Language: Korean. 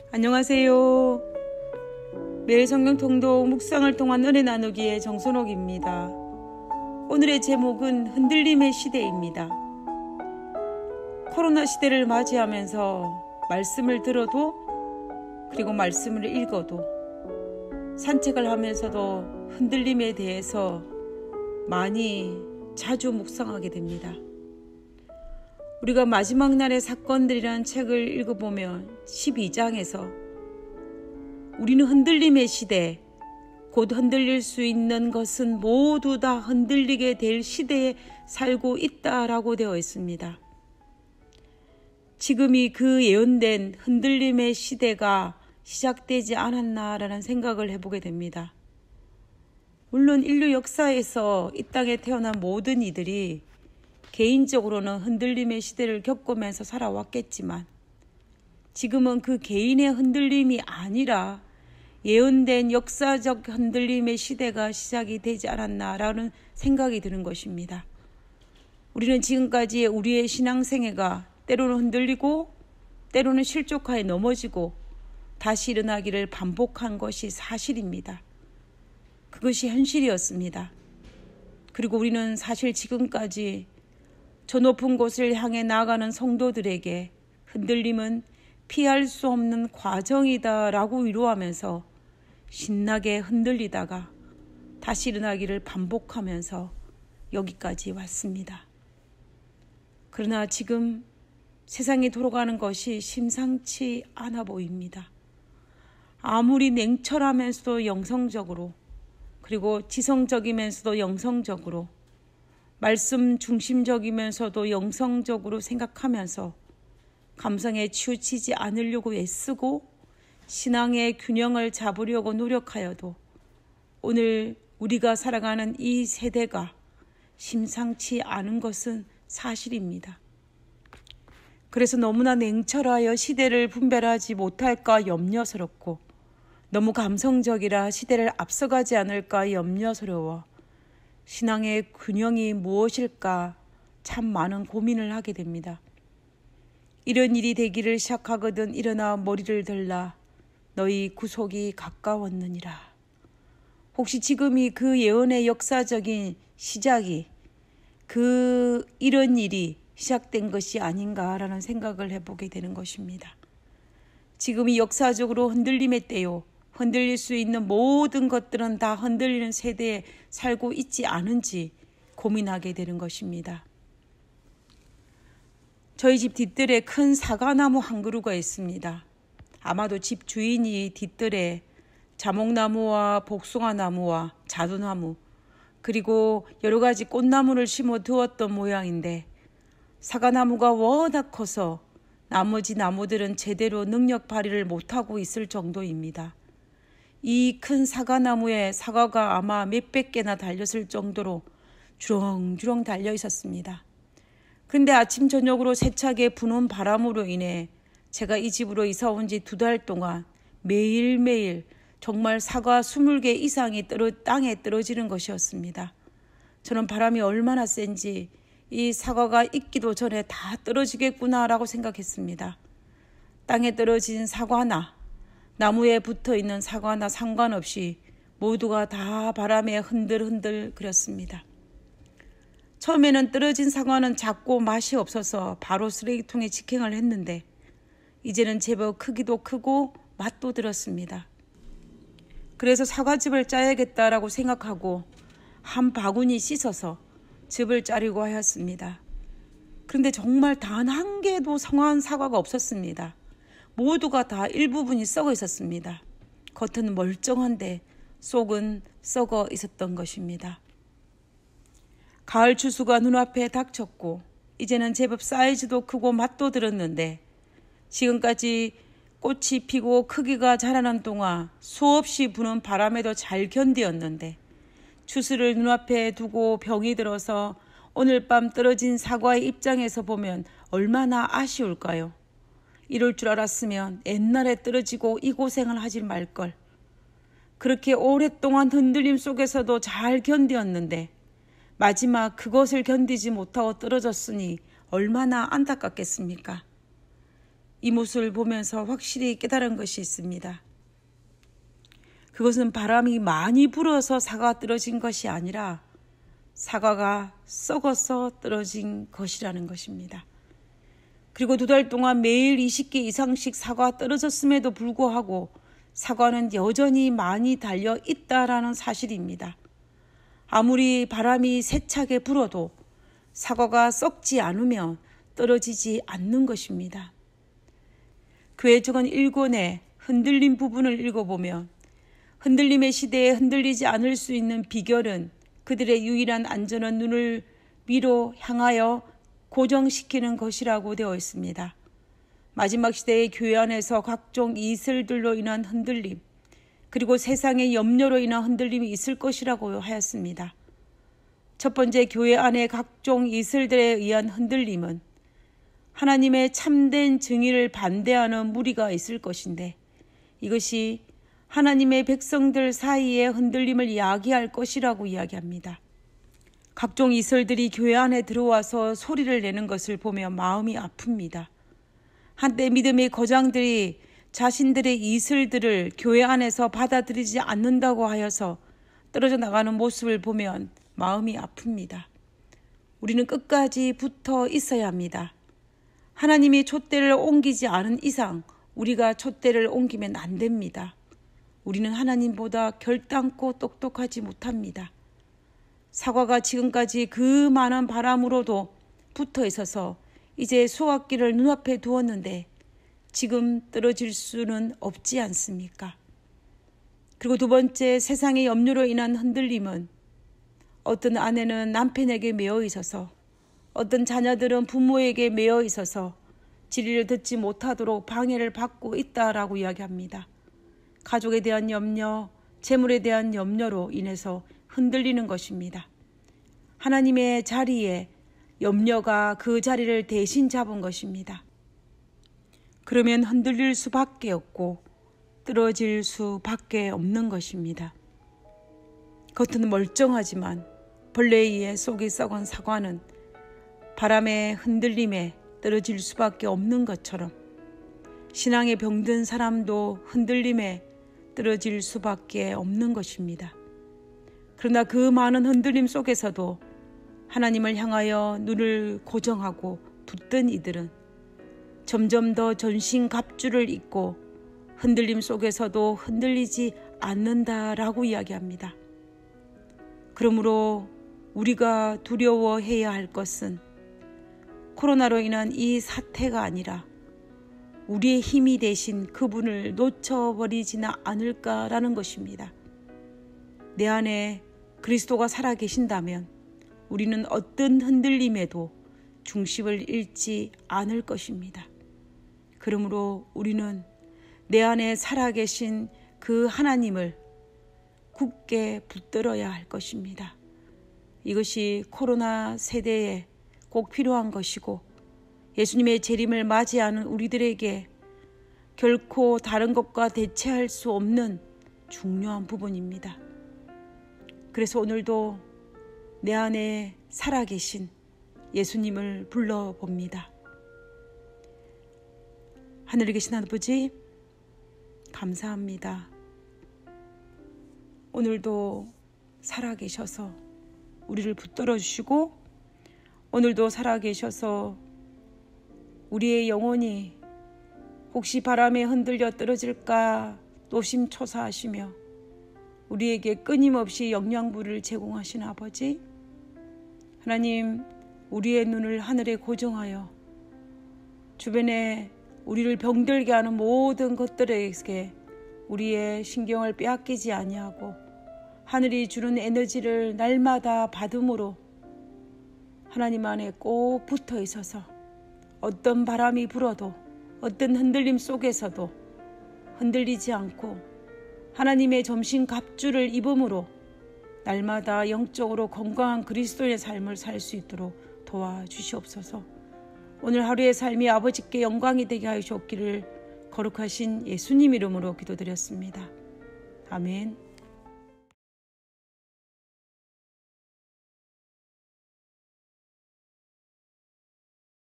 안녕하세요. 매일 성경 통독 묵상을 통한 은혜 나누기의 정선옥입니다. 오늘의 제목은 흔들림의 시대입니다. 코로나 시대를 맞이하면서 말씀을 들어도 그리고 말씀을 읽어도 산책을 하면서도 흔들림에 대해서 많이 자주 묵상하게 됩니다. 우리가 마지막 날의 사건들이라는 책을 읽어보면 12장에서 우리는 흔들림의 시대, 곧 흔들릴 수 있는 것은 모두 다 흔들리게 될 시대에 살고 있다라고 되어 있습니다. 지금이 그 예언된 흔들림의 시대가 시작되지 않았나라는 생각을 해보게 됩니다. 물론 인류 역사에서 이 땅에 태어난 모든 이들이 개인적으로는 흔들림의 시대를 겪으면서 살아왔겠지만 지금은 그 개인의 흔들림이 아니라 예언된 역사적 흔들림의 시대가 시작이 되지 않았나라는 생각이 드는 것입니다. 우리는 지금까지의 우리의 신앙생애가 때로는 흔들리고 때로는 실족하에 넘어지고 다시 일어나기를 반복한 것이 사실입니다. 그것이 현실이었습니다. 그리고 우리는 사실 지금까지 저 높은 곳을 향해 나아가는 성도들에게 흔들림은 피할 수 없는 과정이다 라고 위로하면서 신나게 흔들리다가 다시 일어나기를 반복하면서 여기까지 왔습니다. 그러나 지금 세상이 돌아가는 것이 심상치 않아 보입니다. 아무리 냉철하면서도 영성적으로 그리고 지성적이면서도 영성적으로 말씀 중심적이면서도 영성적으로 생각하면서 감성에 치우치지 않으려고 애쓰고 신앙의 균형을 잡으려고 노력하여도 오늘 우리가 살아가는 이 세대가 심상치 않은 것은 사실입니다. 그래서 너무나 냉철하여 시대를 분별하지 못할까 염려스럽고 너무 감성적이라 시대를 앞서가지 않을까 염려스러워 신앙의 균형이 무엇일까 참 많은 고민을 하게 됩니다. 이런 일이 되기를 시작하거든 일어나 머리를 들라 너희 구속이 가까웠느니라. 혹시 지금이 그 예언의 역사적인 시작이 이런 일이 시작된 것이 아닌가라는 생각을 해보게 되는 것입니다. 지금이 역사적으로 흔들림의 때요. 흔들릴 수 있는 모든 것들은 다 흔들리는 세대에 살고 있지 않은지 고민하게 되는 것입니다. 저희 집 뒷뜰에 큰 사과나무 한 그루가 있습니다. 아마도 집 주인이 뒷뜰에 자목나무와 복숭아나무와 자두나무 그리고 여러 가지 꽃나무를 심어 두었던 모양인데 사과나무가 워낙 커서 나머지 나무들은 제대로 능력 발휘를 못하고 있을 정도입니다. 이 큰 사과나무에 사과가 아마 몇백 개나 달렸을 정도로 주렁주렁 달려 있었습니다. 근데 아침 저녁으로 세차게 부는 바람으로 인해 제가 이 집으로 이사 온 지 2달 동안 매일매일 정말 사과 20개 이상이 땅에 떨어지는 것이었습니다. 저는 바람이 얼마나 센지 이 사과가 익기도 전에 다 떨어지겠구나라고 생각했습니다. 땅에 떨어진 사과나 나무에 붙어있는 사과나 상관없이 모두가 다 바람에 흔들흔들 그렸습니다. 처음에는 떨어진 사과는 작고 맛이 없어서 바로 쓰레기통에 직행을 했는데 이제는 제법 크기도 크고 맛도 들었습니다. 그래서 사과즙을 짜야겠다라고 생각하고 한 바구니 씻어서 즙을 짜려고 하였습니다. 그런데 정말 단 한 개도 성한 사과가 없었습니다. 모두가 다 일부분이 썩어 있었습니다. 겉은 멀쩡한데 속은 썩어 있었던 것입니다. 가을 추수가 눈앞에 닥쳤고 이제는 제법 사이즈도 크고 맛도 들었는데 지금까지 꽃이 피고 크기가 자라는 동안 수없이 부는 바람에도 잘 견디었는데 추수를 눈앞에 두고 병이 들어서 오늘 밤 떨어진 사과의 입장에서 보면 얼마나 아쉬울까요? 이럴 줄 알았으면 옛날에 떨어지고 이 고생을 하지 말걸. 그렇게 오랫동안 흔들림 속에서도 잘 견디었는데 마지막 그것을 견디지 못하고 떨어졌으니 얼마나 안타깝겠습니까? 이 모습을 보면서 확실히 깨달은 것이 있습니다. 그것은 바람이 많이 불어서 사과가 떨어진 것이 아니라 사과가 썩어서 떨어진 것이라는 것입니다. 그리고 2달 동안 매일 20개 이상씩 사과가 떨어졌음에도 불구하고 사과는 여전히 많이 달려 있다라는 사실입니다. 아무리 바람이 세차게 불어도 사과가 썩지 않으면 떨어지지 않는 것입니다. 교회 적은 1권의 흔들림 부분을 읽어보면 흔들림의 시대에 흔들리지 않을 수 있는 비결은 그들의 유일한 안전은 눈을 위로 향하여 고정시키는 것이라고 되어 있습니다. 마지막 시대의 교회 안에서 각종 이슬들로 인한 흔들림, 그리고 세상의 염려로 인한 흔들림이 있을 것이라고 하였습니다. 첫 번째, 교회 안의 각종 이슬들에 의한 흔들림은 하나님의 참된 정의를 반대하는 무리가 있을 것인데, 이것이 하나님의 백성들 사이의 흔들림을 야기할 것이라고 이야기합니다. 각종 이슬들이 교회 안에 들어와서 소리를 내는 것을 보며 마음이 아픕니다. 한때 믿음의 거장들이 자신들의 이슬들을 교회 안에서 받아들이지 않는다고 하여서 떨어져 나가는 모습을 보면 마음이 아픕니다. 우리는 끝까지 붙어 있어야 합니다. 하나님이 촛대를 옮기지 않은 이상 우리가 촛대를 옮기면 안 됩니다. 우리는 하나님보다 결단코 똑똑하지 못합니다. 사과가 지금까지 그 많은 바람으로도 붙어 있어서 이제 수확기를 눈앞에 두었는데 지금 떨어질 수는 없지 않습니까? 그리고 2번째, 세상의 염려로 인한 흔들림은 어떤 아내는 남편에게 매여 있어서, 어떤 자녀들은 부모에게 매여 있어서 진리를 듣지 못하도록 방해를 받고 있다라고 이야기합니다. 가족에 대한 염려, 재물에 대한 염려로 인해서 흔들리는 것입니다. 하나님의 자리에 염려가 그 자리를 대신 잡은 것입니다. 그러면 흔들릴 수밖에 없고 떨어질 수밖에 없는 것입니다. 겉은 멀쩡하지만 벌레에 의해 속이 썩은 사과는 바람의 흔들림에 떨어질 수밖에 없는 것처럼 신앙에 병든 사람도 흔들림에 떨어질 수밖에 없는 것입니다. 그러나 그 많은 흔들림 속에서도 하나님을 향하여 눈을 고정하고 붙든 이들은 점점 더 전신갑주를 입고 흔들림 속에서도 흔들리지 않는다라고 이야기합니다. 그러므로 우리가 두려워해야 할 것은 코로나로 인한 이 사태가 아니라 우리의 힘이 되신 그분을 놓쳐버리지는 않을까라는 것입니다. 내 안에 그리스도가 살아계신다면 우리는 어떤 흔들림에도 중심을 잃지 않을 것입니다. 그러므로 우리는 내 안에 살아계신 그 하나님을 굳게 붙들어야 할 것입니다. 이것이 코로나 세대에 꼭 필요한 것이고 예수님의 재림을 맞이하는 우리들에게 결코 다른 것과 대체할 수 없는 중요한 부분입니다. 그래서 오늘도 내 안에 살아계신 예수님을 불러봅니다. 하늘에 계신 아버지, 감사합니다. 오늘도 살아계셔서 우리를 붙들어 주시고 오늘도 살아계셔서 우리의 영혼이 혹시 바람에 흔들려 떨어질까 노심초사하시며 우리에게 끊임없이 영양분을 제공하신 아버지, 하나님, 우리의 눈을 하늘에 고정하여 주변에 우리를 병들게 하는 모든 것들에게 우리의 신경을 빼앗기지 아니하고 하늘이 주는 에너지를 날마다 받음으로 하나님 안에 꼭 붙어 있어서 어떤 바람이 불어도 어떤 흔들림 속에서도 흔들리지 않고 하나님의 점심 갑주를 입음으로 날마다 영적으로 건강한 그리스도의 삶을 살 수 있도록 도와주시옵소서. 오늘 하루의 삶이 아버지께 영광이 되게 하여 주옵기를 거룩하신 예수님 이름으로 기도드렸습니다. 아멘.